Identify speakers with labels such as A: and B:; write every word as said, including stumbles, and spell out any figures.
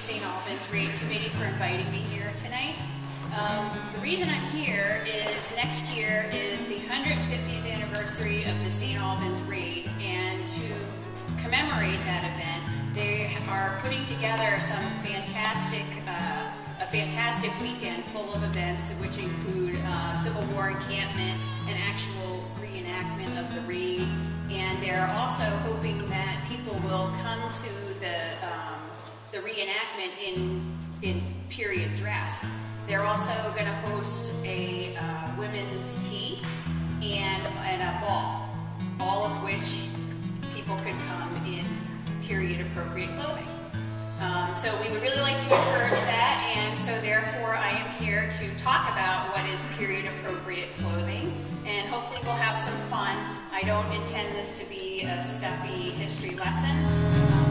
A: Saint Albans Raid Committee for inviting me here tonight. Um, the reason I'm here is next year is the one hundred fiftieth anniversary of the Saint Albans Raid, and to commemorate that event, they are putting together some fantastic, uh, a fantastic weekend full of events, which include uh, Civil War encampment, an actual reenactment of the raid, and they're also hoping that people will come to the um, the reenactment in in period dress. They're also going to host a uh, women's tea and, and a ball, all of which people could come in period appropriate clothing. Um, so we would really like to encourage that, and so therefore I am here to talk about what is period appropriate clothing, and hopefully we'll have some fun. I don't intend this to be a stuffy history lesson. Um,